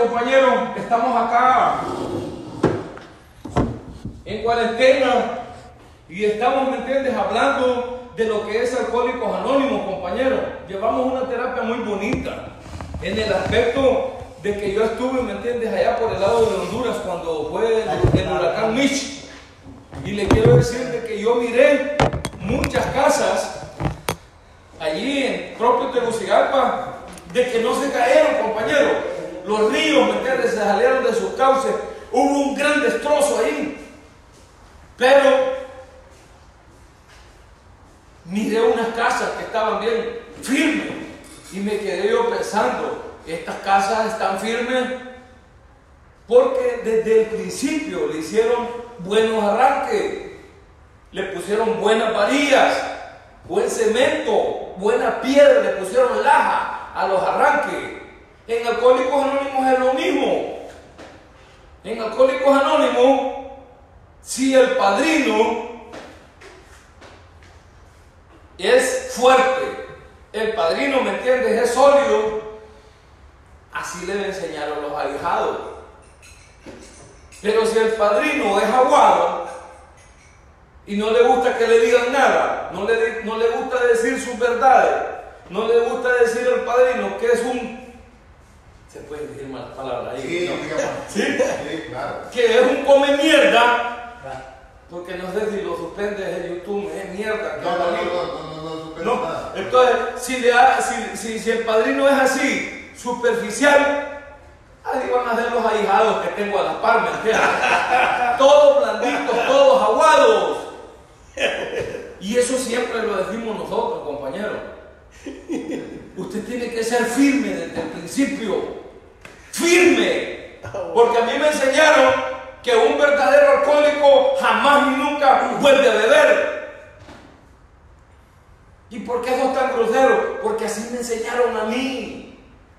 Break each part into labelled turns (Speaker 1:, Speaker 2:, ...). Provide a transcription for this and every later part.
Speaker 1: compañeros, estamos acá en cuarentena y estamos, ¿me entiendes?, hablando de lo que es Alcohólicos Anónimos, compañeros. Llevamos una terapia muy bonita en el aspecto de que yo estuve, ¿me entiendes?, allá por el lado de Honduras cuando fue el huracán Mitch. Y le quiero decir de que yo miré muchas casas allí en propio Tegucigalpa de que no se cayeron, compañeros. Los ríos, ¿me entiendes?, se salieron de sus cauces. Hubo un gran destrozo ahí. Pero miré unas casas que estaban bien firmes y me quedé yo pensando, estas casas están firmes porque desde el principio le hicieron buenos arranques, le pusieron buenas varillas, buen cemento, buena piedra, le pusieron laja a los arranques. En Alcohólicos Anónimos es lo mismo. En Alcohólicos Anónimos, si el padrino es fuerte, el padrino, ¿me entiendes?, es sólido, así le enseñaron los ahijados. Pero si el padrino es aguado y no le gusta que le digan nada, no le gusta decir sus verdades, no le gusta decir al padrino que es un... ¿Se puede decir malas palabras ahí?
Speaker 2: Sí,
Speaker 1: ¿no?
Speaker 2: ¿Sí? Sí, claro.
Speaker 1: Que es un come mierda. Porque no sé si lo suspendes en YouTube, es mierda.
Speaker 2: No suspendo nada.
Speaker 1: Entonces, si el padrino es así, superficial, ahí van a ser los ahijados que tengo a la par, ¿me entiendes? Todos blanditos, todos aguados. Y eso siempre lo decimos nosotros, compañeros. Usted tiene que ser firme desde el principio. Firme. Porque a mí me enseñaron que un verdadero alcohólico jamás ni nunca vuelve a beber. ¿Y por qué eso es tan grosero? Porque así me enseñaron a mí.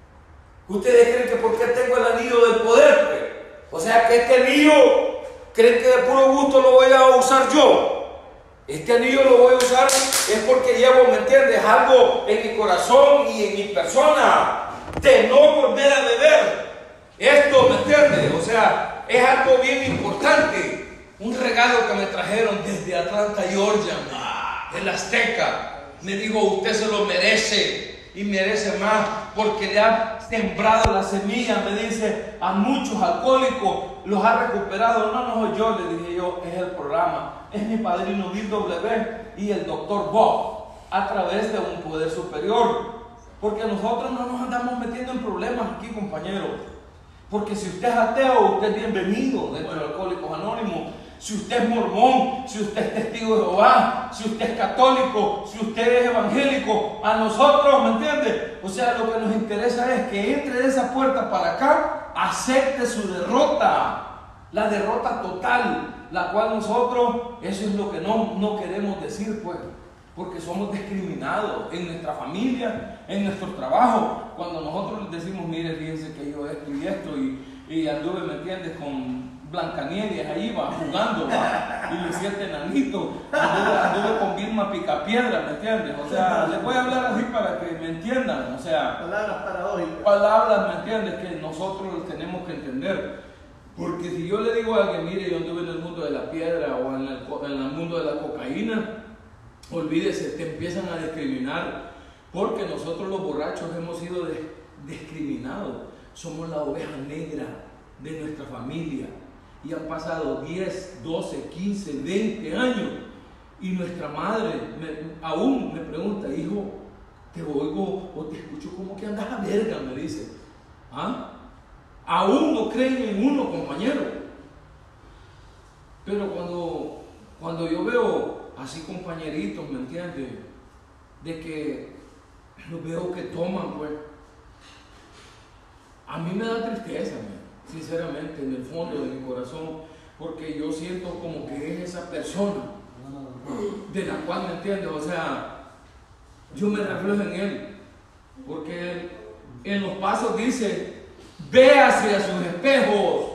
Speaker 1: ¿Ustedes creen que porque tengo el anillo del poder, pues? O sea, que este anillo, ¿creen que de puro gusto lo voy a usar yo? Este anillo lo voy a usar es porque llevo, ¿me entiendes?, algo en mi corazón y en mi persona de no volver a beber. Esto, ¿me entiendes? O sea, es algo bien importante. Un regalo que me trajeron desde Atlanta, Georgia, el Azteca. Me dijo, usted se lo merece y merece más porque le ha sembrado la semilla, me dice, a muchos alcohólicos, los ha recuperado. No, yo le dije yo, es el programa, es mi padrino Bill W. y el doctor Bob, a través de un poder superior. Porque nosotros no nos andamos metiendo en problemas aquí, compañeros. Porque si usted es ateo, usted es bienvenido dentro de Alcohólicos Anónimos. Si usted es mormón, si usted es testigo de Jehová, si usted es católico, si usted es evangélico, a nosotros, ¿me entiende? O sea, lo que nos interesa es que entre de esa puerta para acá, acepte su derrota, la derrota total, la cual nosotros, eso es lo que no queremos decir, pues, porque somos discriminados en nuestra familia, en nuestro trabajo. Cuando nosotros les decimos, mire, fíjense que yo esto y esto, y anduve, ¿me entiendes?, con Blancanieves ahí va jugando, y le siente enanito, anduve con Vilma Picapiedra, ¿me entiendes? O sea, les voy a hablar así para que me entiendan, o sea,
Speaker 3: palabras paradójicas,
Speaker 1: palabras, ¿me entiendes?, que nosotros tenemos que entender. Porque si yo le digo a alguien, mire, yo anduve en el mundo de la piedra o en el mundo de la cocaína, olvídese, te empiezan a discriminar, porque nosotros los borrachos hemos sido discriminados, somos la oveja negra de nuestra familia. Y han pasado 10, 12, 15, 20 años. Y nuestra madre aún me pregunta, hijo, te oigo o te escucho como que andas a verga, me dice. ¿Ah? Aún no creen en uno, compañero. Pero cuando yo veo así compañeritos, ¿me entiendes?, de que los veo que toman, pues, a mí me da tristeza, sinceramente, en el fondo de mi corazón, porque yo siento como que es esa persona de la cual, ¿me entiendes?, o sea, yo me reflejo en él, porque en los pasos dice, véase a sus espejos,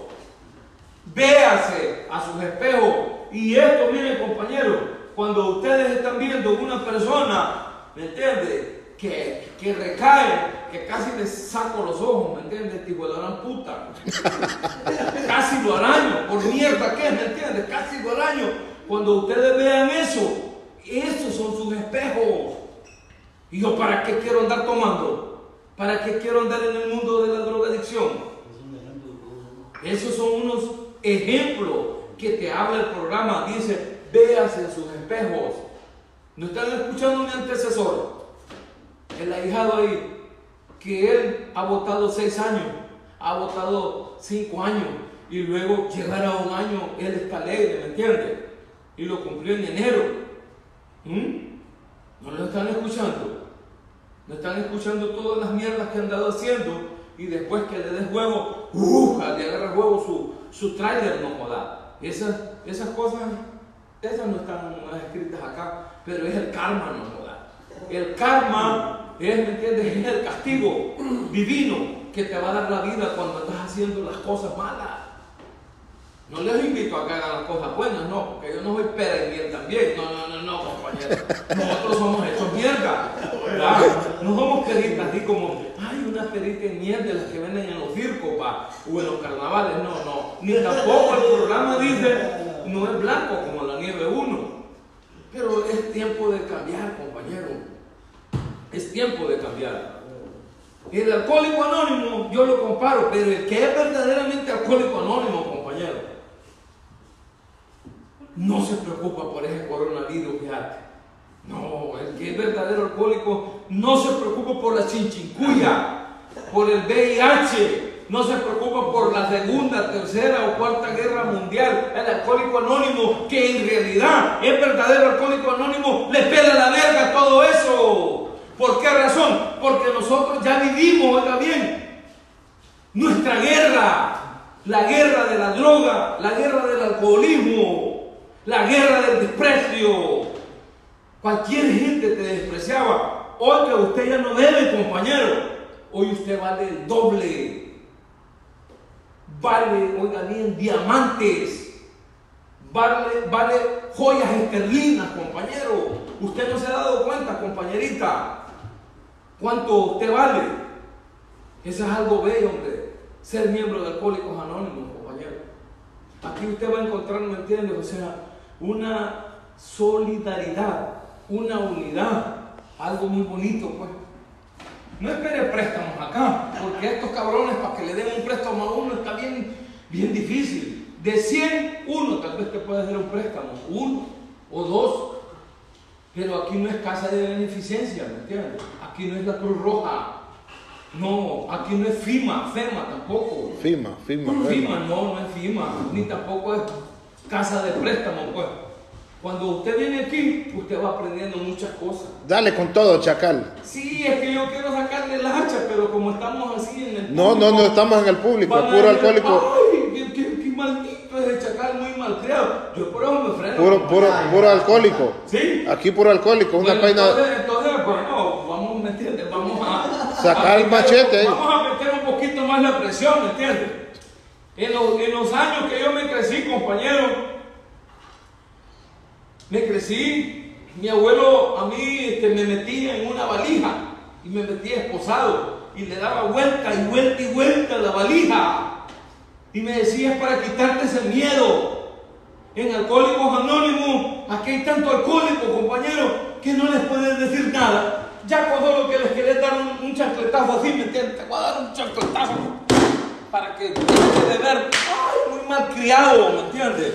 Speaker 1: véase a sus espejos. Y esto, miren, compañeros, cuando ustedes están viendo una persona, ¿me entiendes?, que recae, que casi les saco los ojos, ¿me entiendes? Tipo, la gran puta. Casi lo araño, por mierda que es, ¿me entiendes? Casi lo araño. Cuando ustedes vean eso, esos son sus espejos. Y yo, ¿para qué quiero andar tomando? ¿Para qué quiero andar en el mundo de la drogadicción? Esos son unos ejemplos que te habla el programa. Dice, véase en sus espejos. ¿No están escuchando mi antecesor? El ahijado ahí, que él ha votado 6 años, ha votado 5 años, y luego llegar a 1 año, él está alegre, ¿me entiendes? Y lo cumplió en enero. ¿No lo están escuchando? ¿No están escuchando todas las mierdas que han dado haciendo? Y después que le des huevo, le agarra huevo su tráiler, no joda. Esas cosas, esas no están escritas acá, pero es el karma, no joda. El karma es, ¿me entiendes? Es el castigo divino que te va a dar la vida cuando estás haciendo las cosas malas. No les invito a que hagan las cosas buenas, no, porque yo no soy pera y miel también. No, compañero. Nosotros somos hechos mierda. ¿Verdad? No somos peritas así como, hay una perita en miel de las que venden en los circos o en los carnavales. No. Ni tampoco el programa dice, no es blanco como la nieve 1. Pero es tiempo de cambiar, compañero. Es tiempo de cambiar. El alcohólico anónimo, yo lo comparo, pero el que es verdaderamente alcohólico anónimo, compañero, no se preocupa por ese coronavirus, fíjate. No, el que es verdadero alcohólico no se preocupa por la chinchincuya, por el VIH, no se preocupa por la segunda, tercera o cuarta guerra mundial. El alcohólico anónimo, que en realidad es verdadero alcohólico anónimo, le pela la verga todo eso. ¿Por qué razón? Porque nosotros ya vivimos, oiga bien, nuestra guerra, la guerra de la droga, la guerra del alcoholismo, la guerra del desprecio. Cualquier gente te despreciaba. Hoy que usted ya no bebe, compañero, hoy usted vale el doble. Vale, oiga bien, diamantes. Vale joyas esterlinas, compañero. Usted no se ha dado cuenta, compañerita, cuánto usted vale. Eso es algo bello, hombre. Ser miembro de Alcohólicos Anónimos, compañero. Aquí usted va a encontrar, ¿me entiende? O sea, una solidaridad, una unidad, algo muy bonito, pues. No espere préstamos acá, porque estos cabrones, para que le den un préstamo a uno, está bien difícil. De 100, uno tal vez te puede hacer un préstamo, 1 o 2. Pero aquí no es casa de beneficencia, ¿me entiendes? Aquí no es la Cruz Roja. No, aquí no es FEMA tampoco.
Speaker 3: FEMA.
Speaker 1: No es FEMA, ni tampoco es casa de préstamo, pues. Cuando usted viene aquí, usted va aprendiendo muchas cosas.
Speaker 3: Dale con todo, chacal.
Speaker 1: Sí, es que yo quiero sacarle el hacha, pero como estamos así en el
Speaker 3: público. No estamos en el público, puro alcohólico.
Speaker 1: Ay, qué maldito es el chacal, muy malcriado. Yo por eso me freno.
Speaker 3: Puro alcohólico.
Speaker 1: Sí.
Speaker 3: Aquí puro alcohólico, una página.
Speaker 1: Entonces, bueno, vamos, ¿me entiendes? Vamos a
Speaker 3: sacar el machete ahí.
Speaker 1: Vamos a meter un poquito más la presión, ¿me entiendes? En los años que yo me crecí, compañero, mi abuelo a mí me metía en una valija y me metía esposado y le daba vuelta y vuelta y vuelta a la valija y me decía, es para quitarte ese miedo. En Alcohólicos Anónimos, aquí hay tanto alcohólico, compañero, que no les puedes decir nada. Ya con solo que les querés dar un chancletazo así, ¿me entiendes? Te voy a dar un chancletazo para que dejes de ver, ay, muy mal criado, ¿me entiendes?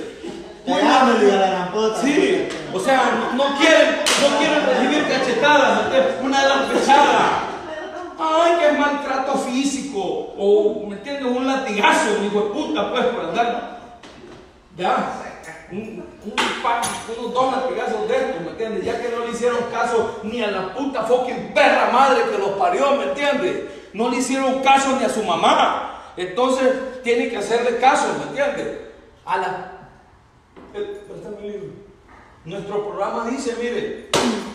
Speaker 1: Sí, o sea, no quieren recibir cachetadas, una gran pechada. Ay, que maltrato físico, o ¿me entiendes? Un latigazo, hijo de puta, pues, por andar. Ya, unos 2 latigazos de estos, ¿me entiendes? Ya que no le hicieron caso ni a la puta fucking perra madre que los parió, ¿me entiendes? No le hicieron caso ni a su mamá. Entonces, tiene que hacerle caso, ¿me entiendes? Nuestro programa dice, mire,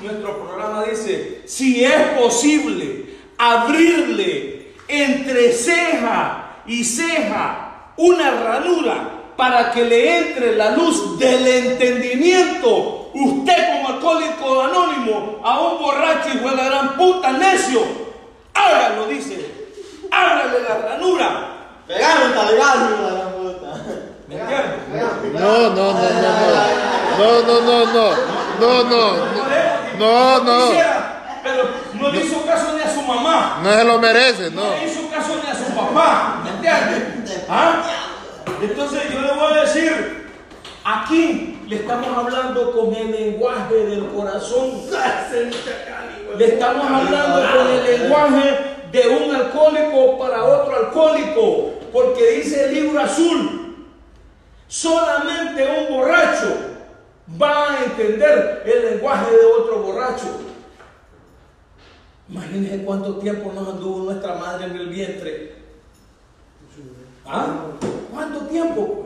Speaker 1: si es posible abrirle entre ceja y ceja una ranura para que le entre la luz del entendimiento, usted como alcohólico anónimo, a un borracho hijo de la gran puta necio, hágalo, dice. Ábrale la ranura.
Speaker 4: Pegame un taligazo, la gran puta.
Speaker 1: ¿Me entiendes?
Speaker 3: No, no, no, no, no. No, no, no, no. No, no. No, no.
Speaker 1: Pero no le hizo caso ni a su mamá.
Speaker 3: No se lo merece,
Speaker 1: No
Speaker 3: no.
Speaker 1: le hizo caso ni a su papá. ¿Me entiendes? ¿Ah? Entonces yo le voy a decir, aquí le estamos hablando con el lenguaje del corazón. Le estamos hablando con el lenguaje de un alcohólico para otro alcohólico. Porque dice el libro azul, solamente un borracho va a entender el lenguaje de otro borracho. Imagínense cuánto tiempo nos anduvo nuestra madre en el vientre. ¿Ah? ¿Cuánto tiempo?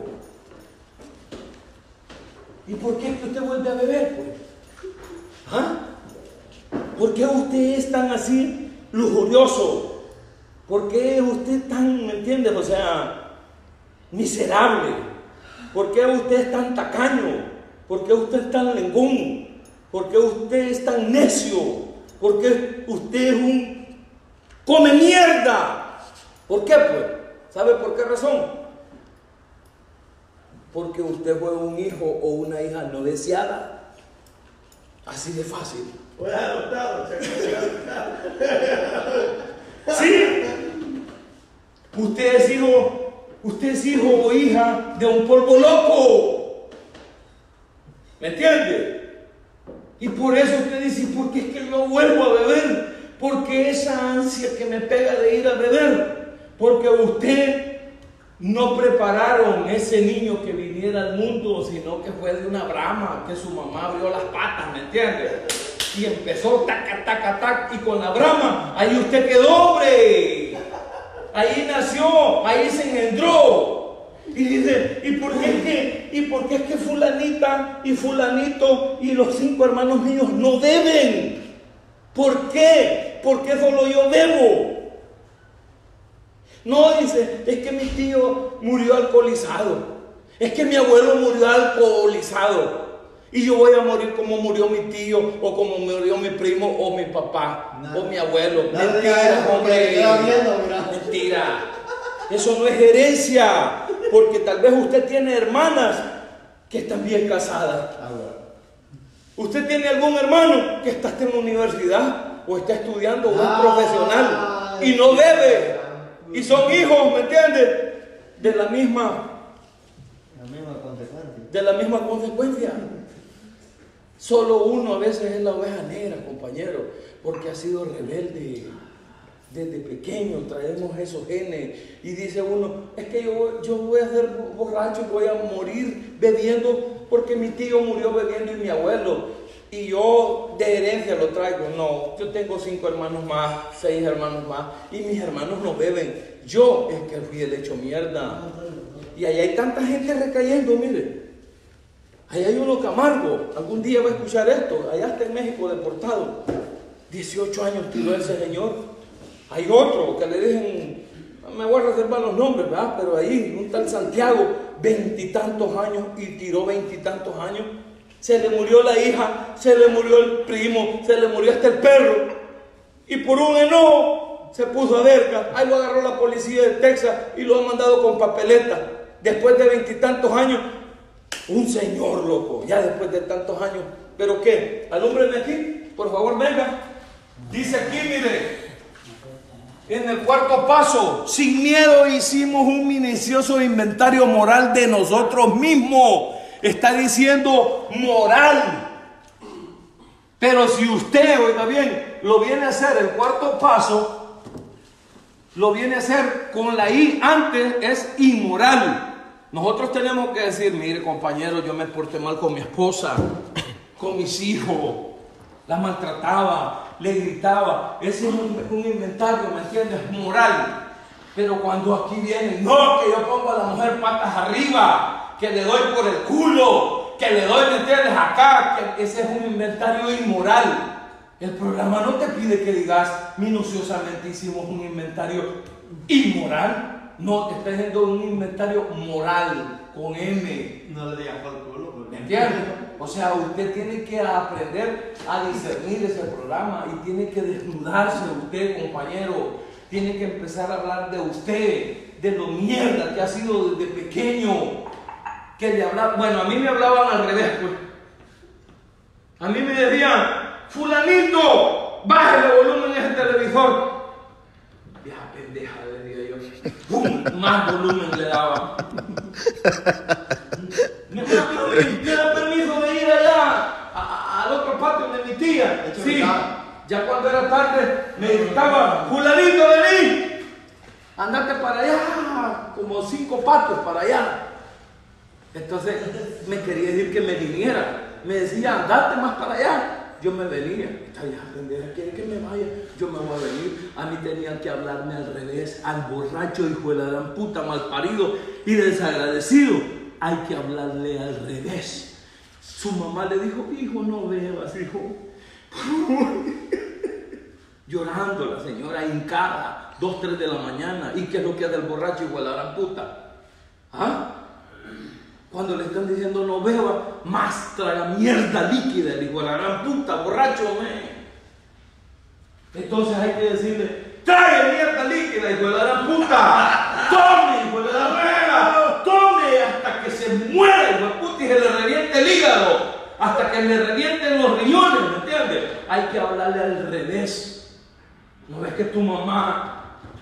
Speaker 1: ¿Y por qué es que usted vuelve a beber? Pues? ¿Ah? ¿Por qué usted es tan así lujurioso? ¿Por qué usted tan, me entiendes? O sea, miserable. ¿Por qué usted es tan tacaño? ¿Por qué usted es tan lengón? ¿Por qué usted es tan necio? ¿Por qué usted es un come mierda? ¿Por qué pues? ¿Sabe por qué razón? Porque usted fue un hijo o una hija no deseada. Así de fácil.
Speaker 4: Fue adoptado,
Speaker 1: Sí. Usted es hijo o hija de un polvo loco. ¿Me entiende? Y por eso usted dice, ¿por qué es que yo vuelvo a beber? Porque esa ansia que me pega de ir a beber, porque usted no prepararon ese niño que viniera al mundo, sino que fue de una brama, que su mamá abrió las patas, ¿me entiende? Y empezó taca, taca, taca, y con la brama, ahí usted quedó, hombre. Ahí nació, ahí se engendró. Y dice, ¿y por qué es que fulanita y fulanito y los 5 hermanos míos no deben? ¿Por qué? ¿Por qué solo yo debo? No, dice, es que mi tío murió alcoholizado. Es que mi abuelo murió alcoholizado. Y yo voy a morir como murió mi tío, o como murió mi primo, o mi papá, o mi abuelo. Mentira, hombre. Mentira. Eso no es herencia. Porque tal vez usted tiene hermanas que están bien casadas. Usted tiene algún hermano que está en la universidad o está estudiando, o es profesional y no bebe. Y son hijos, ¿me entiende? De la misma consecuencia. Solo uno a veces es la oveja negra, compañero, porque ha sido rebelde. Desde pequeño traemos esos genes y dice uno, es que yo voy a ser borracho y voy a morir bebiendo porque mi tío murió bebiendo y mi abuelo, y yo de herencia lo traigo. No, yo tengo 5 hermanos más, 6 hermanos más, y mis hermanos no beben. Yo es que fui el hecho mierda. Y allá hay tanta gente recayendo, mire. Allá hay uno Camargo, algún día va a escuchar esto, allá está en México deportado. 18 años tiró ese señor. Hay otro que le dicen, me voy a reservar los nombres, ¿verdad? Pero ahí, un tal Santiago, 20 y tantos años, y tiró 20 y tantos años. Se le murió la hija, se le murió el primo, se le murió hasta el perro. Y por un enojo se puso a verga. Ahí lo agarró la policía de Texas y lo han mandado con papeleta. Después de 20 y tantos años, un señor, loco, ya después de tantos años. ¿Pero qué? Alúmbreme aquí, por favor, venga. Dice aquí, mire. En el 4º paso, sin miedo hicimos un minucioso inventario moral de nosotros mismos. Está diciendo moral. Pero si usted, oiga bien, lo viene a hacer el 4º paso, lo viene a hacer con la I antes, es inmoral. Nosotros tenemos que decir, mire compañero, yo me porté mal con mi esposa, con mis hijos, la maltrataba, le gritaba. Ese es un inventario, ¿me entiendes? Moral. Pero cuando aquí viene, no, que yo pongo a la mujer patas arriba, que le doy por el culo, que le doy, ¿me entiendes? Acá, que ese es un inventario inmoral. El programa no te pide que digas minuciosamente hicimos un inventario inmoral. No, te está haciendo un inventario moral con M.
Speaker 4: No le digas por culo.
Speaker 1: ¿Me
Speaker 4: Porque...
Speaker 1: entiende? O sea, usted tiene que aprender a discernir ese programa y tiene que desnudarse usted, compañero. Tiene que empezar a hablar de usted, de lo mierda que ha sido desde pequeño. Que le hablaba, bueno, a mí me hablaban al revés, pues. A mí me decían, fulanito, bájale el volumen en ese televisor. Vieja pendeja, le decía yo. ¡Pum! Más volumen le daba. Me da permiso de ir allá al otro patio de mi tía. Sí, ya cuando era tarde me gritaba, fulanito, vení, andate para allá, como 5 patios para allá. Entonces me quería decir que me viniera. Me decía, andate más para allá. Yo me venía. Esta vieja pendeja quiere que me vaya. Yo me voy a venir. A mí tenían que hablarme al revés. Al borracho, hijo de la gran puta, malparido y desagradecido. Hay que hablarle al revés. Su mamá le dijo, hijo, no bebas, hijo. Llorando la señora hincada, 2, 3 de la mañana. ¿Y qué es lo que hace el borracho, hijo de la gran puta? ¿Ah? Cuando le están diciendo no beba, más traga mierda líquida, el hijo de la gran puta, borracho, Entonces hay que decirle, trae mierda líquida, hijo de la gran puta, tome, hijo de la verga, tome hasta que se muera, hijo de puta, y se le reviente el hígado, hasta que le revienten los riñones, ¿me entiendes? Hay que hablarle al revés. ¿No ves que tu mamá,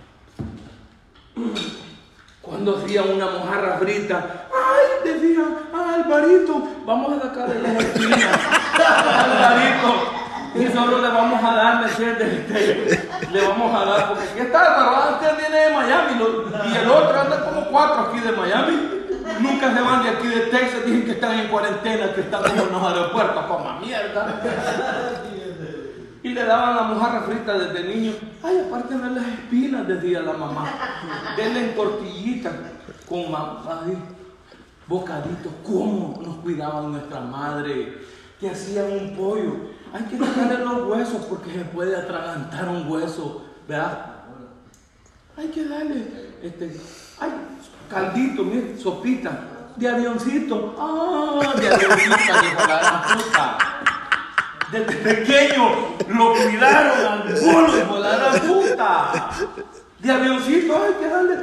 Speaker 1: cuando hacía una mojarra frita, ay, decía, Alvarito, vamos a sacarle las espinas, Alvarito, y solo le vamos a dar, ¿me entiendes? Le vamos a dar, porque aquí está, pero usted viene de Miami, y el otro anda como 4 aquí de Miami, nunca se van de aquí de Texas, dicen que están en cuarentena, que están como en los aeropuertos, como mierda. Y le daban la mojarra frita desde niño. Ay, aparte de las espinas, decía la mamá. Denle en tortillitas con bocaditos. ¿Cómo nos cuidaban nuestra madre? Que hacían un pollo. Hay que sacarle los huesos porque se puede atragantar un hueso, ¿verdad? Hay que darle caldito, mire, sopita de avioncito. ¡Ah! De avioncito, dijo la gran puta. Desde pequeño lo cuidaron al bolo, hijo de la gran puta. De avioncito, hay que darle.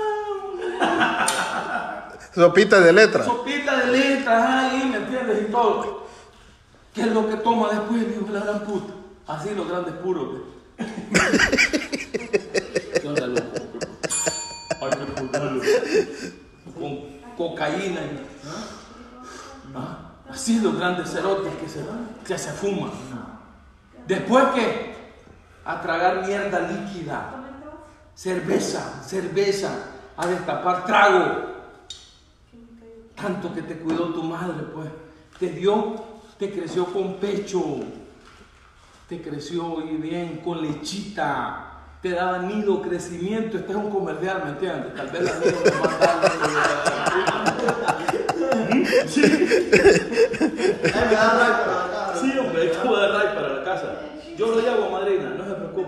Speaker 3: Sopita de letras.
Speaker 1: Sopita de letras, ahí, ¿me entiendes? Y todo. ¿Qué es lo que toma después, hijo de la gran puta? Así los grandes puros. ¿Qué onda, loco? Hay que ponerlo con cocaína. Así los grandes cerotes que se fuman. Después que a tragar mierda líquida, cerveza, a destapar trago. Tanto que te cuidó tu madre, pues. Te creció con pecho, te creció y bien con lechita, te daba nido, crecimiento. Este es un comercial, ¿me entiendes? Tal vez la nido me manda sí.
Speaker 4: Me da ray para la casa.
Speaker 1: Sí, hombre, te voy a dar ray para la casa. Yo lo llevo, madrina, no se preocupe.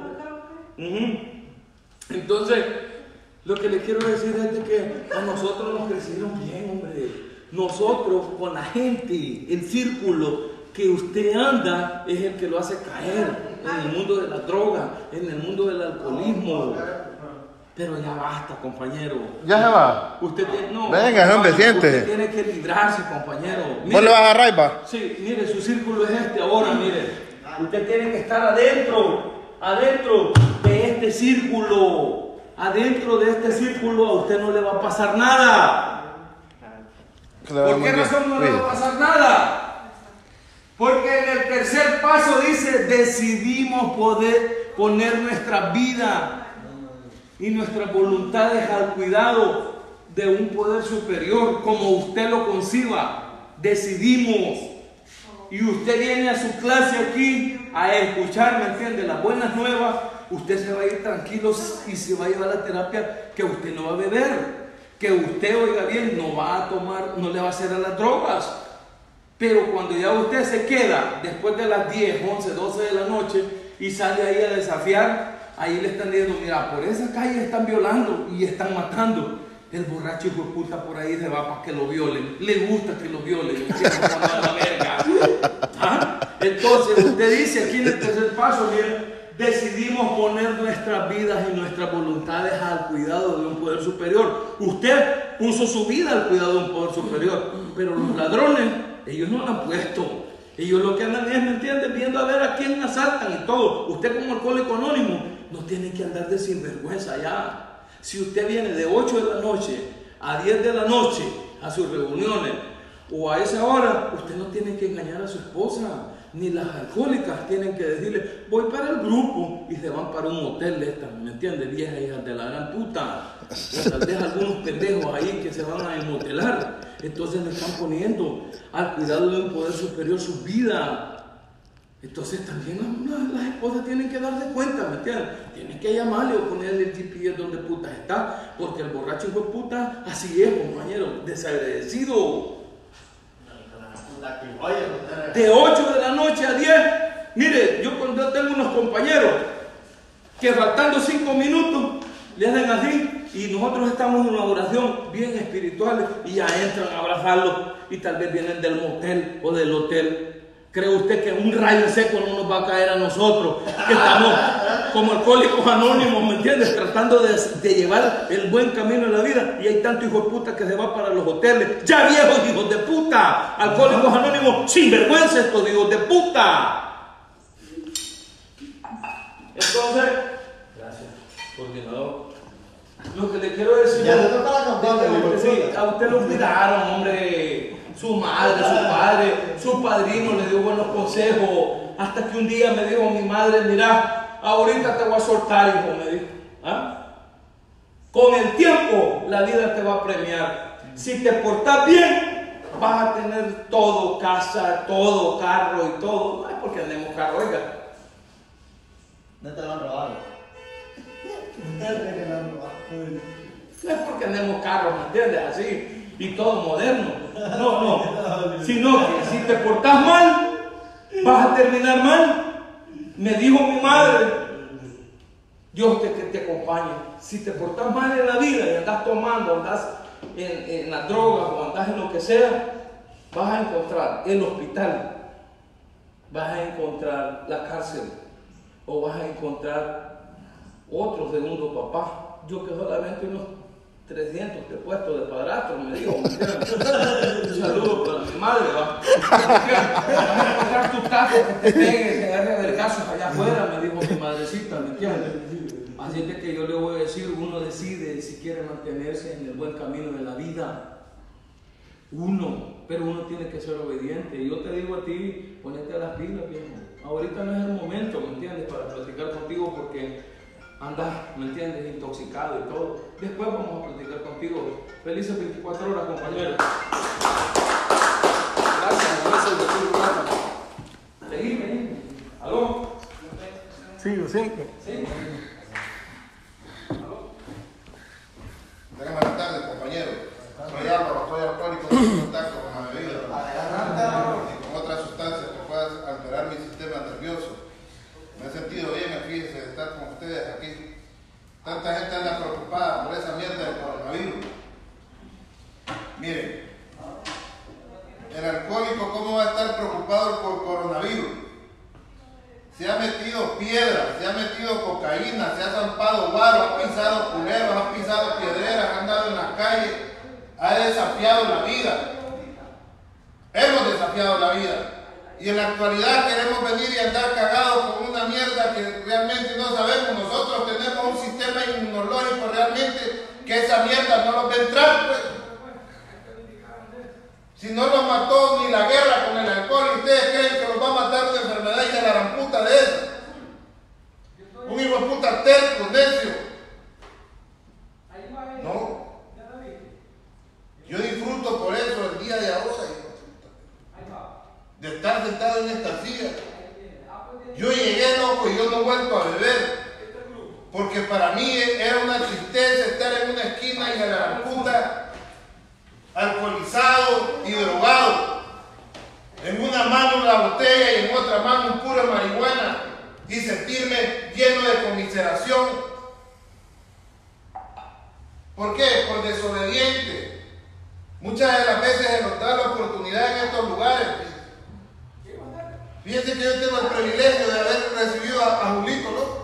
Speaker 1: Entonces, lo que le quiero decir es de que a nosotros nos crecieron bien, hombre. Nosotros, con la gente, el círculo que usted anda es el que lo hace caer en el mundo de la droga, en el mundo del alcoholismo. Pero ya basta, compañero.
Speaker 3: ¿Ya se va?
Speaker 1: Usted tiene, no,
Speaker 3: venga, hombre, siente.
Speaker 1: Usted tiene que librarse, compañero. Mire,
Speaker 3: ¿Vos le vas a raiva?
Speaker 1: Sí, mire, su círculo es este ahora, mire. Usted tiene que estar adentro de este círculo. Adentro de este círculo a usted no le va a pasar nada. ¿Por qué razón no le va a pasar nada? Porque en el tercer paso dice, decidimos poder poner nuestra vida y nuestras voluntades al cuidado de un poder superior, como usted lo conciba. Decidimos. Y usted viene a su clase aquí a escuchar, ¿me entiende? Las buenas nuevas. Usted se va a ir tranquilo y se va a llevar la terapia, que usted no va a beber, que usted, oiga bien, no va a tomar, no le va a hacer a las drogas. Pero cuando ya usted se queda después de las 10, 11, 12 de la noche y sale ahí a desafiar, ahí le están diciendo, mira, por esa calle están violando y están matando. El borracho hijo de puta por ahí se va para que lo violen. Le gusta que lo violen. La verga. ¿Ah? Entonces usted dice aquí en el tercer paso, miren, decidimos poner nuestras vidas y nuestras voluntades al cuidado de un poder superior. Usted puso su vida al cuidado de un poder superior, pero los ladrones, ellos no lo han puesto. Ellos lo que andan es, ¿me entiendes? Viendo a ver a quién asaltan y todo. Usted como alcohólico anónimo no tiene que andar de sinvergüenza ya. Si usted viene de 8 de la noche a 10 de la noche a sus reuniones o a esa hora, usted no tiene que engañar a su esposa. Ni las alcohólicas tienen que decirle, voy para el grupo, y se van para un hotel de estas, ¿me entiendes? Viejas hijas de la gran puta. O tal vez algunos pendejos ahí que se van a inmotelar. Entonces le están poniendo al cuidado de un poder superior su vida. Entonces también las esposas tienen que darse cuenta, ¿me entiendes? Tienen que llamarle o ponerle el GPS donde puta está, porque el borracho hijo de puta así es, compañero, desagradecido. De 8 de la noche a 10, mire, yo cuando tengo unos compañeros que faltando 5 minutos le hacen así y nosotros estamos en una oración bien espiritual y ya entran a abrazarlo y tal vez vienen del motel o del hotel. ¿Cree usted que un rayo seco no nos va a caer a nosotros? Que estamos como alcohólicos anónimos, ¿me entiendes? Tratando de llevar el buen camino en la vida. Y hay tanto hijo de puta que se va para los hoteles. ¡Ya viejos hijos de puta! Alcohólicos anónimos, sinvergüenza estos hijos de puta. Entonces, gracias, coordinador. Lo que le quiero decir...
Speaker 4: Ya le toca la campana.
Speaker 1: Sí, a usted lo cuidaron, hombre. Su madre, su padre, su padrino le dio buenos consejos. Hasta que un día me dijo mi madre, mira, ahorita te voy a soltar, hijo, me dijo. ¿Ah? Con el tiempo la vida te va a premiar. Si te portas bien, vas a tener todo, casa, todo, carro y todo. No es porque andemos carro, oiga.
Speaker 4: No te lo han robado.
Speaker 1: No es porque andemos carros, ¿me entiendes? Así. Y todo moderno. No. Sino que si te portas mal, vas a terminar mal. Me dijo mi madre, Dios te acompañe. Si te portas mal en la vida y andas tomando, andas en las drogas o andas en lo que sea, vas a encontrar el hospital, vas a encontrar la cárcel o vas a encontrar otro segundo papá. Yo que solamente unos 300 te he puesto de padrastro, me dijo. Un saludo para mi madre, va. Vas a encontrar tus tacos que te peguen, te agarren del caso allá afuera, me dijo mi madrecita, ¿me entiendes? Así es de que yo le voy a decir, uno decide si quiere mantenerse en el buen camino de la vida. Pero uno tiene que ser obediente. Y yo te digo a ti, ponete a las pilas, viejo. Ahorita no es el momento, ¿me entiendes? Para platicar contigo porque andas, ¿me entiendes? Intoxicado y todo. Después vamos a platicar contigo. Felices 24 horas, compañeros. Gracias de tu programa. Seguime. ¿Aló?
Speaker 3: Sí.
Speaker 1: Sí.
Speaker 2: Buenas tardes, compañeros. Soy Álvaro, soy alcohólico en contacto con la bebida y con otras sustancias que puedan alterar mi sistema nervioso. Me he sentido bien, fíjense, de estar con ustedes aquí. Tanta gente anda preocupada por esa mierda del coronavirus. Miren, el alcohólico, ¿cómo va a estar preocupado por coronavirus? Se ha metido piedras, se ha metido cocaína, se ha zampado guaro, ha pisado culeros, ha pisado piedreras, ha andado en la calle, ha desafiado la vida. Hemos desafiado la vida. Y en la actualidad queremos venir y andar cagados con una mierda que realmente no sabemos. Nosotros tenemos un sistema inmunológico realmente que esa mierda no nos va a entrar, pues. Si no nos mató ni la guerra con el alcohol, ¿y ustedes creen que nos va a matar una enfermedad y de la gran puta de esa? Un hijo de puta terco, necio. No. Yo disfruto por eso el día de ahora, de estar sentado en esta silla. Yo llegué loco y yo no he vuelto a beber, porque para mí era una tristeza estar en una esquina y de la gran puta alcoholizado y drogado, en una mano la botella y en otra mano un pura marihuana, y sentirme lleno de conmiseración. ¿Por qué? Por desobediente. Muchas de las veces se nos da la oportunidad en estos lugares. Fíjense que yo tengo el privilegio de haber recibido a Julito, ¿no?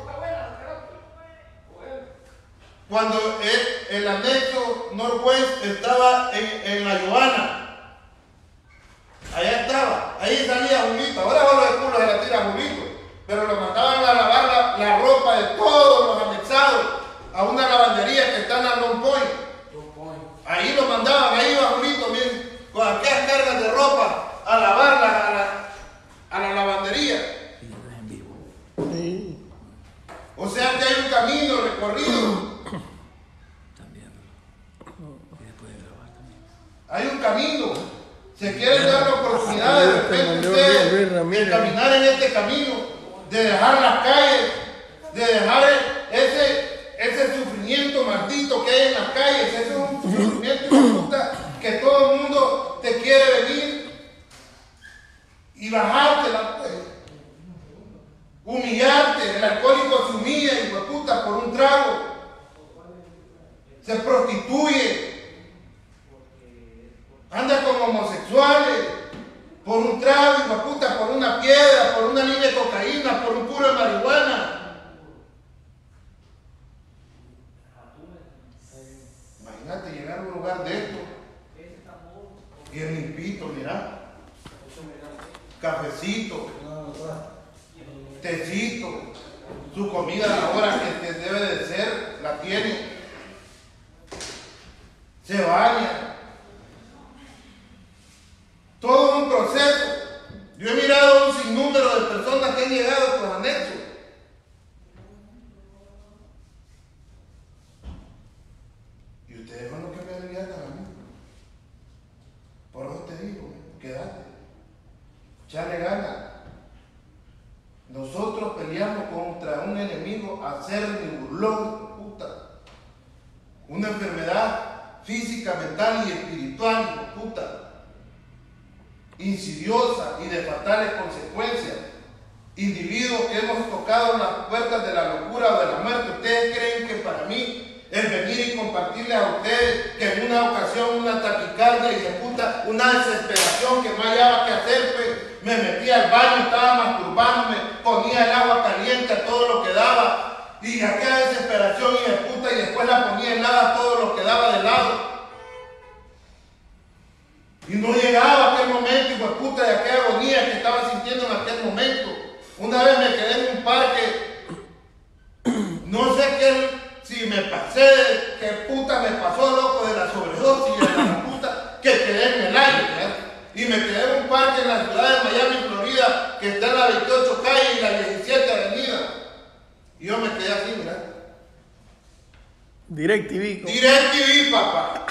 Speaker 2: Cuando el anexo Northwest estaba en la Giovanna, allá estaba, ahí salía Julito. Ahora solo de culo se la tira Julito, pero lo mandaban a lavar la ropa de todos los anexados a una lavandería que está en la Long Point. Ahí lo mandaban, ahí iba Julito, miren, con aquellas cargas de ropa a lavarla a la lavandería.
Speaker 3: Sí.
Speaker 2: O sea que hay un camino recorrido. Hay un camino. Se quieren dar la oportunidad de repente ustedes de caminar en este camino, de dejar las calles, de dejar ese sufrimiento maldito que hay en las calles. Ese es un sufrimiento de puta que todo el mundo te quiere venir y bajártela, pues. Humillarte. El alcohólico se humilla, hijo de puta, por un trago. Se prostituye. Anda con homosexuales por un trago, hijo de puta, por una piedra, por una línea de cocaína, por un puro de marihuana. Imagínate llegar a un lugar de esto, bien limpito, mira, cafecito, tecito, su comida a la hora que debe de ser, la tiene, se baña. Todo un proceso. Yo he mirado un sinnúmero de personas que han llegado a estos anexos. Y ustedes son los que me diviertan a mí. Por eso te digo, quédate. Echarle ganas. Nosotros peleamos contra un enemigo acérrimo y burlón, puta. Una enfermedad física, mental y espiritual, puta. Insidiosa y de fatales consecuencias. Individuos que hemos tocado las puertas de la locura o de la muerte. ¿Ustedes creen que para mí el venir y compartirles a ustedes que en una ocasión una taquicardia y de puta, una desesperación que no hallaba qué hacer, pues me metí al baño, estaba masturbándome, ponía el agua caliente a todo lo que daba y aquella desesperación y de puta y después la ponía helada a todo lo que daba de lado? Y no llegaba aquel momento, hijo de puta, de aquella agonía que estaba sintiendo en aquel momento. Una vez me quedé en un parque, no sé si me pasé, qué puta me pasó, loco, de la sobredosis y de la puta, que quedé en el aire, ¿verdad? Y me quedé en un parque en la ciudad de Miami, Florida, que está en la 28 calle y la 17 avenida. Y yo me quedé así, ¿verdad?
Speaker 3: DirecTV.
Speaker 2: DirecTV, papá.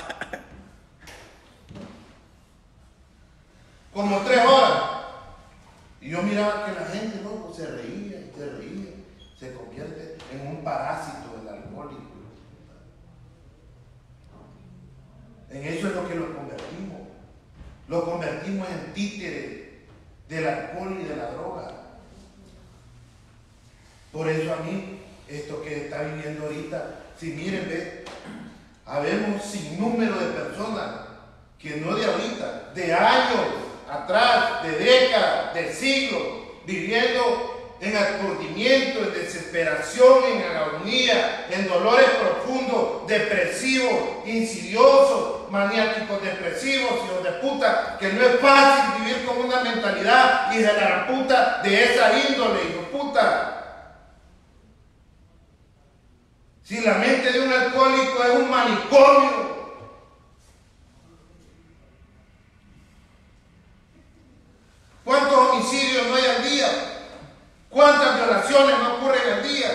Speaker 2: Como 3 horas. Y yo miraba que la gente, loco, se reía y se reía. Se convierte en un parásito del alcohólico. En eso es lo que lo convertimos. Lo convertimos en títere del alcohol y de la droga. Por eso a mí, esto que está viviendo ahorita, si miren, ve, habemos sin número de personas que no de ahorita, de años atrás, de décadas, de siglos, viviendo en aturdimiento, en desesperación, en agonía, en dolores profundos, depresivos, insidiosos, maniáticos depresivos, hijos de puta, que no es fácil vivir con una mentalidad y de la puta de esa índole, hijo de puta. Si la mente de un alcohólico es un manicomio, ¿cuántos homicidios no hay al día? ¿Cuántas violaciones no ocurren al día?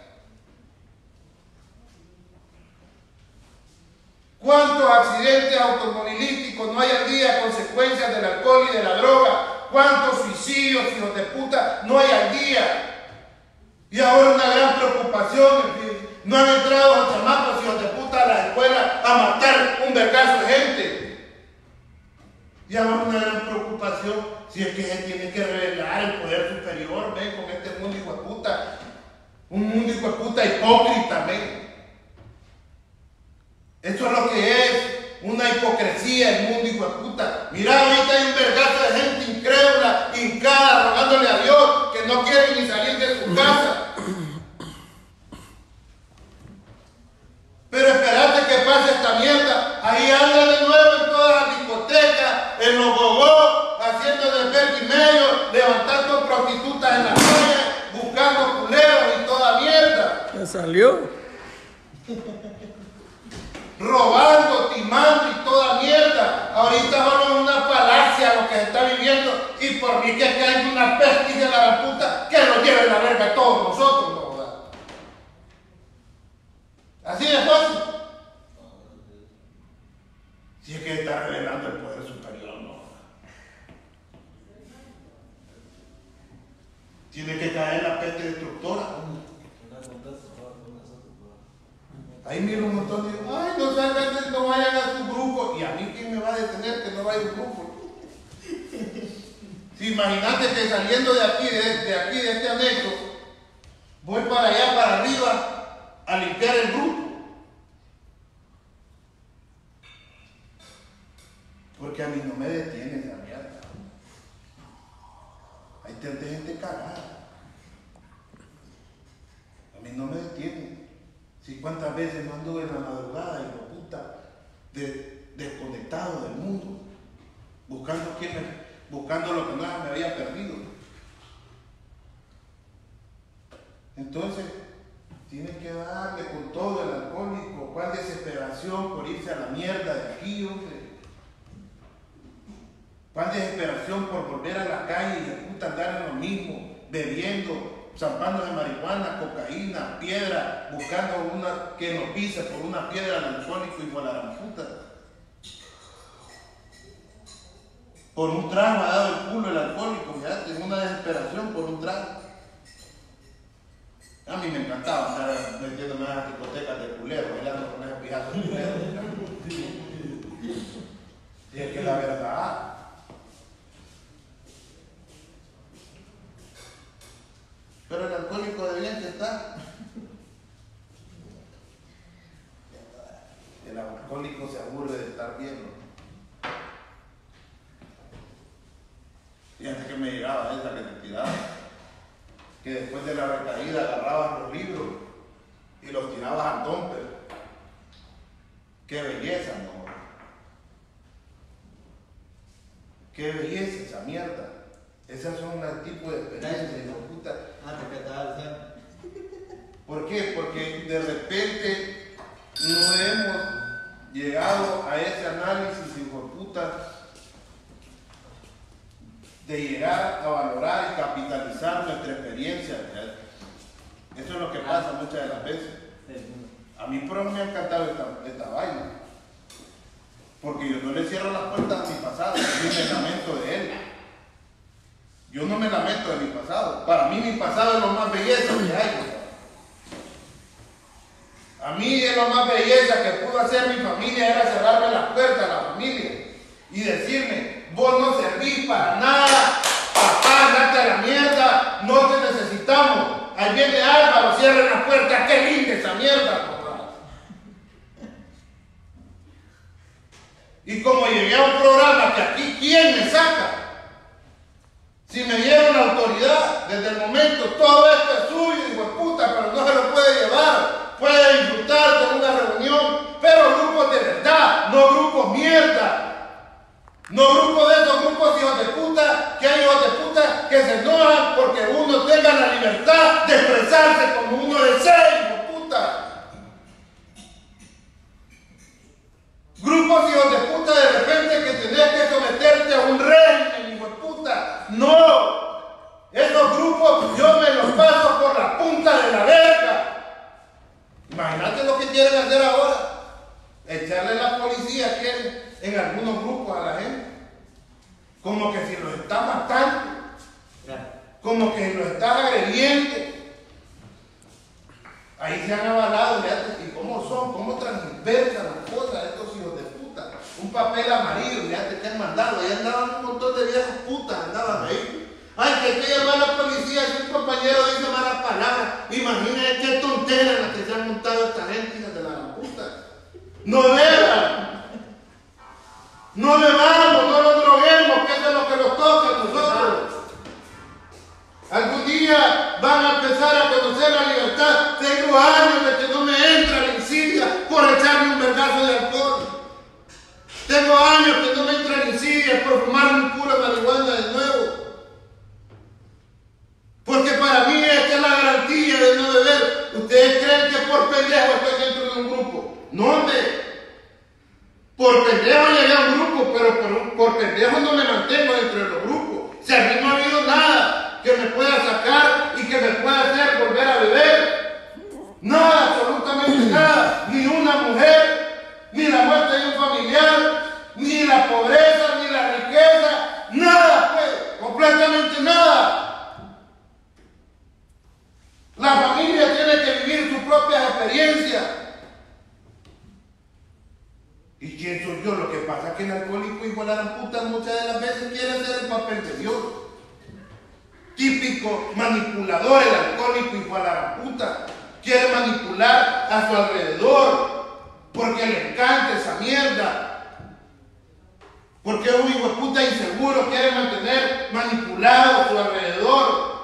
Speaker 2: ¿Cuántos accidentes automovilísticos no hay al día a consecuencias del alcohol y de la droga? ¿Cuántos suicidios, hijos de puta, no hay al día? Y ahora una gran preocupación, no han entrado los chamacos, hijos de puta, a la escuela a matar un vergazo de gente. Y ahora una gran preocupación, Si es que se tiene que revelar el poder superior, ven, con este mundo hijo de puta. Un mundo hijo de puta hipócrita, ven. Eso es lo que es una hipocresía, el mundo hijo de puta. Mira, ahorita hay un vergazo de gente incrédula, hincada, rogándole a Dios que no quiere ni salir de su casa. Pero esperate que pase esta mierda. Ahí anda de nuevo en todas las discotecas, en los gogos, haciendo desvergue y medio, levantando prostitutas en la calle, buscando culeros y toda mierda.
Speaker 1: Ya salió.
Speaker 2: Robando, timando y toda mierda. Ahorita solo es una falacia lo que se está viviendo. Y por mí que hay una peste de la puta que lo lleve la verga a todos nosotros, ¿no? Así de fácil. Si es que está revelando el poder superior, no. Tiene que caer la peste destructora. Ahí miro un montón de, ay, no salgan, no vayan a su grupo. Y a mí, ¿quién me va a detener que no vaya a un grupo? Si imagínate que saliendo de aquí, de este anexo, voy para allá, para arriba, a limpiar el grupo. Porque a mí no me detiene esa mierda. Hay tanta gente cagada. A mí no me detiene. Si cuántas veces no anduve en la madrugada y la puta desconectado del mundo, buscando lo que nada me había perdido. Entonces, tienen que darle con todo el alcohólico. Cuál desesperación por irse a la mierda de aquí, hombre. Cuál desesperación por volver a la calle y de puta andar en lo mismo, bebiendo, zampando de marihuana, cocaína, piedra, buscando una que nos pise por una piedra al alcohólico y por la gran puta. Por un trago ha dado el culo el alcohólico, ya tengo una desesperación por un trago. A mí me encantaba andar metiéndome en las discotecas de culero, bailando con ese pijazo de culero. Y es que la verdad. Pero el alcohólico de bien que está. El alcohólico se aburre de estar bien, ¿no? Y antes que me llegaba esa que te tiraba, que después de la recaída agarrabas los libros y los tirabas al dumper. Qué belleza, ¿no? Qué belleza esa mierda. Esas son el tipo de experiencias, hijo de puta.
Speaker 4: ¿Qué tal?
Speaker 2: ¿Por qué? Porque de repente no hemos llegado a ese análisis, hijo de puta, de llegar a valorar y capitalizar nuestra experiencia. Eso es lo que pasa muchas de las veces. A mí por eso me ha encantado esta vaina. Porque yo no le cierro las puertas a mi pasado, yo me lamento de él. Yo no me lamento de mi pasado. Para mí mi pasado es lo más belleza que hay. A mí es lo más belleza que pudo hacer mi familia era cerrarme las puertas a la familia y decirme, vos no servís para nada, papá, andate a la mierda, no te necesitamos. Ahí viene Álvaro, cierren las puertas, qué linda esa mierda, papá. Y como llegué a un programa que aquí, ¿quién me saca? Si me dieron la autoridad, desde el momento, todo esto es suyo, hijo de puta, pero no se lo puede llevar. Puede disfrutar de una reunión, pero grupos de verdad, no grupos mierda. No grupos de esos grupos hijos de puta, que hay hijos de puta que se enojan porque uno tenga la libertad de expresarse como uno desea, hijo de puta. Grupos hijos de puta de repente que tenés que someterte a un régimen, hijo de puta. No. Esos grupos yo me los paso por la punta de la verga. Imagínate lo que quieren hacer ahora. Echarle la policía en algunos grupos a la gente. Como que si los está matando. Como que si los está agrediendo. Ahí se han avalado. ¿Y cómo son? ¿Cómo transversan las cosas estos hijos de puta? Un papel amarillo, fíjate que han mandado, ahí andaban un montón de viejas putas, andaban ahí. Ay, que hay que llamar a la policía, si un compañero dice malas palabras, imagínense qué tontera en la que se han montado esta gente, hijas de la gran puta. No beban, no bebamos, no nos droguemos, que eso es lo que nos toca a nosotros. Algún día van a empezar a conocer la libertad. Tengo años de que no me entra la insidia por echarme un vergazo de alcohol. Tengo años que no me entra la insidia por fumarme un pura marihuana de nuevo. Porque para mí esta es la garantía de no beber. ¿Ustedes creen que por pendejo estoy dentro de un grupo? No, hombre. Por pendejo llegué a un grupo, pero por pendejo no me mantengo dentro de los grupos. Si a mí no ha habido nada que me pueda sacar y que me pueda hacer volver a beber. Nada, absolutamente nada. Ni una mujer, ni la muerte de un familiar, ni la pobreza, ni la riqueza. Nada, pues, completamente nada. La familia tiene que vivir sus propias experiencias. ¿Y quién soy yo? Lo que pasa es que el alcohólico igual a la puta muchas de las veces quiere hacer el papel de Dios. Típico manipulador, el alcohólico igual a la puta. Quiere manipular a su alrededor porque le encanta esa mierda. Porque un hijo de puta inseguro quiere mantener manipulado a su alrededor.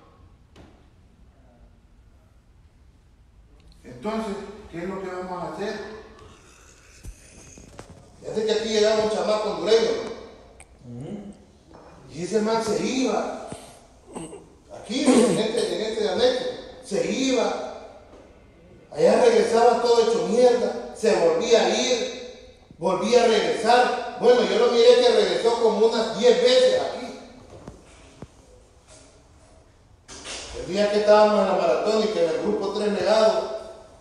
Speaker 2: Entonces, ¿qué es lo que vamos a hacer? Fíjate que aquí llegaba un chamaco hondureño, y ese man se iba, aquí en este anexo, se iba, allá regresaba todo hecho mierda, se volvía a ir, volvía a regresar. Bueno, yo lo miré que regresó como unas 10 veces aquí. El día que estábamos en la maratón y que en el grupo 3 negados,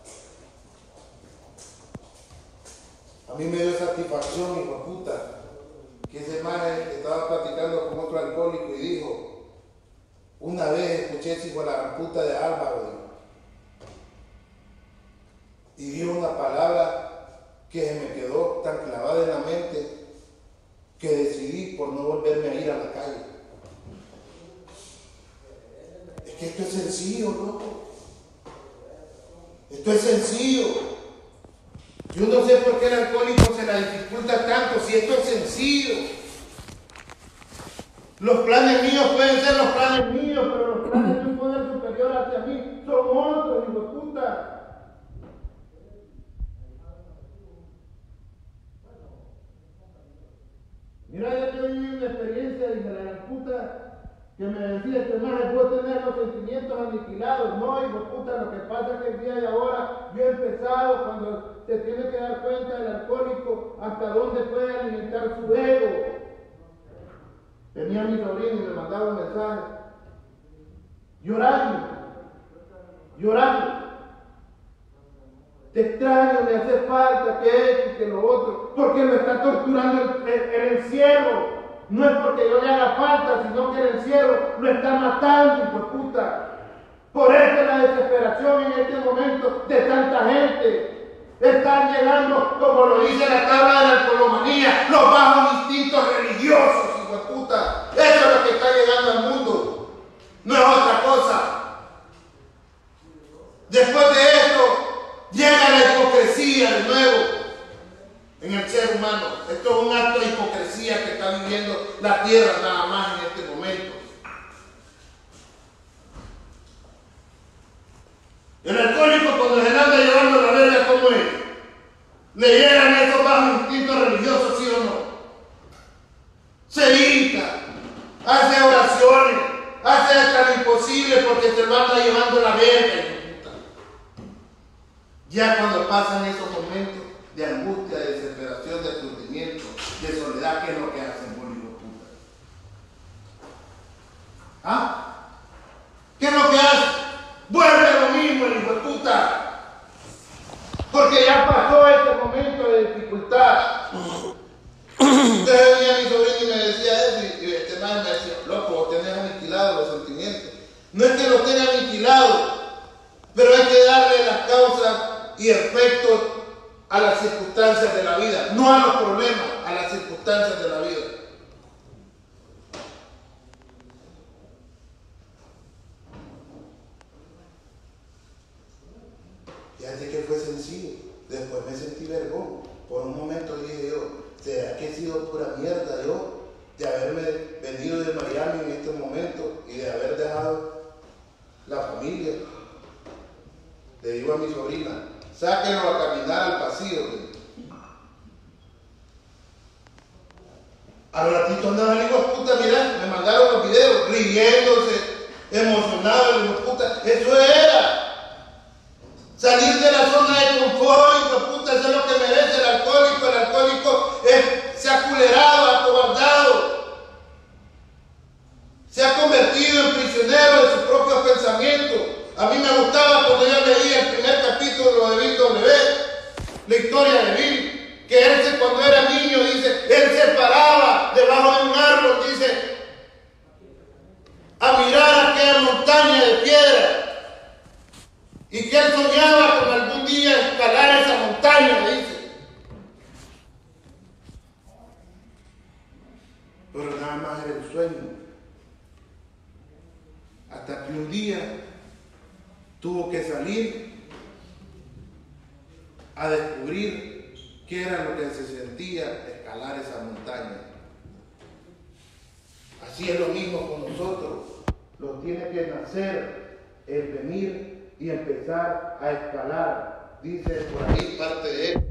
Speaker 2: a mí me dio satisfacción, hijo de puta, que ese man estaba platicando con otro alcohólico y dijo, una vez escuché ese hijo de la puta de Álvaro y dio una palabra que se me quedó tan clavada en la mente que decidí por no volverme a ir a la calle. Es que esto es sencillo, loco. Esto es sencillo. Yo no sé por qué el alcohólico se la dificulta tanto, si esto es sencillo. Los planes míos pueden ser los planes míos, pero los planes de un poder superior hacia mí son otros, hijo de puta. Mira, yo tuve una experiencia, dije, la gran puta, que me decía que más puedo tener los sentimientos aniquilados. No, hijo de puta, lo que pasa es que el día de ahora yo he empezado cuando se tiene que dar cuenta el alcohólico hasta dónde puede alimentar su ego. Tenía a mi sobrino y me mandaba un mensaje, llorando. Te extraño, me hace falta que esto y que lo otro, porque me está torturando el encierro. No es porque yo le haga falta, sino que el encierro lo está matando, hijo de puta. Por eso la desesperación en este momento de tanta gente. Están llegando, como lo dice la tabla de la alcoholomanía, los bajos instintos religiosos, hijo de puta. Eso es lo que está llegando al mundo. No es otra cosa. Después de esto, llega la hipocresía de nuevo en el ser humano. Esto es un acto de hipocresía que está viviendo la tierra nada más en este momento. El alcohólico cuando se anda llevando la verga, ¿cómo es? ¿Le llegan esos bajos instintos religiosos, sí o no? Se hinca, hace oraciones, hace hasta lo imposible porque se lo anda llevando la verga. Ya cuando pasan esos momentos de angustia, de desesperación, de sufrimiento, de soledad, ¿qué es lo que hacen, hijo de puta? ¿Ah? ¿Qué es lo que hacen? Vuelve lo mismo, el hijo de puta. Porque ya pasó este momento de dificultad. Entonces venía mi sobrino y me decía eso, y este man me decía, loco, vos tenés aniquilados los sentimientos. No es que los tenga aniquilados, pero hay que darle las causas y efectos a las circunstancias de la vida, no a los problemas. sido pura mierda yo de haberme venido de Miami en este momento y de haber dejado la familia. Le digo a mi sobrina, sáquenlo a caminar al pasillo. Al ratito andaba el hijo de puta, mirá, me mandaron los videos, riéndose, emocionado, el hijo de puta. Eso era salir de la zona de confort, hijo de puta, eso es lo que merece el alcohólico. El alcohólico se ha culerado, acobardado, se ha convertido en prisionero de sus propios pensamientos. A mí me gustaba cuando yo leía el primer capítulo de Bill W., la historia de Bill, que él cuando era niño, dice, él se paraba debajo de un árbol, dice, a mirar aquella montaña de piedra, y que él soñaba con algún día escalar esa montaña, dice. Pero nada más era el sueño. Hasta que un día tuvo que salir a descubrir qué era lo que se sentía escalar esa montaña. Así es lo mismo con nosotros. Lo tiene que nacer el venir y empezar a escalar. Dice por ahí parte de él.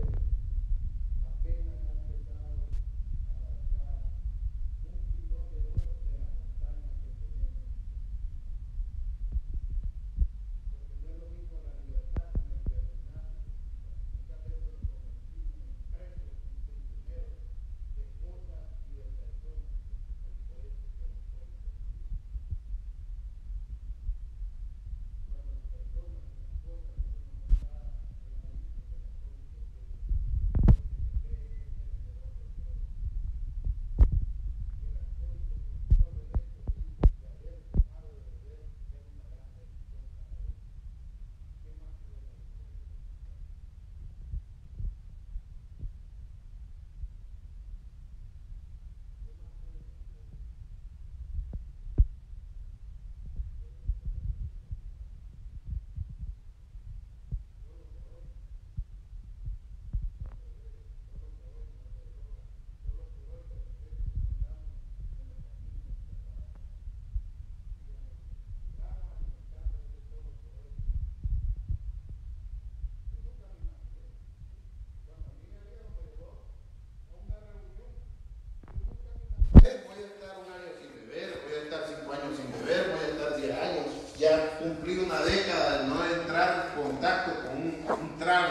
Speaker 2: Cumplí una década de no entrar en contacto con un trago.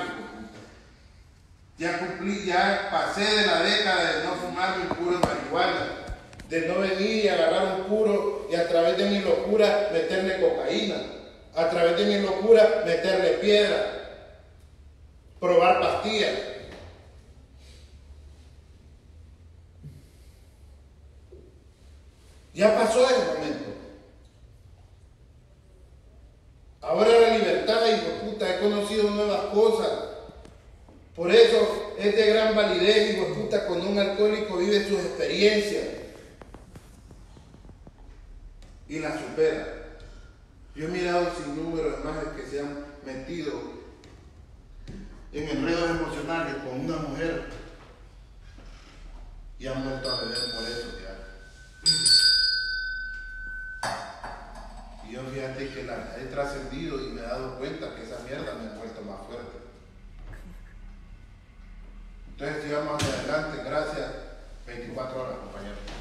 Speaker 2: Ya pasé de la década de no fumar un puro de marihuana, de no venir y agarrar un puro y a través de mi locura meterle cocaína, a través de mi locura meterle piedra, probar pastillas. Ya pasó ese momento. Ahora la libertad, hijo de puta, he conocido nuevas cosas. Por eso es de gran validez, hijo de puta, cuando un alcohólico vive sus experiencias y las supera. Yo he mirado sin número de imágenes que se han metido en enredos emocionales con una mujer y han vuelto a beber por eso ya. Y yo fíjate que la he trascendido y me he dado cuenta que esa mierda me ha vuelto más fuerte. Entonces sigamos hacia adelante, gracias. 24 horas, compañeros.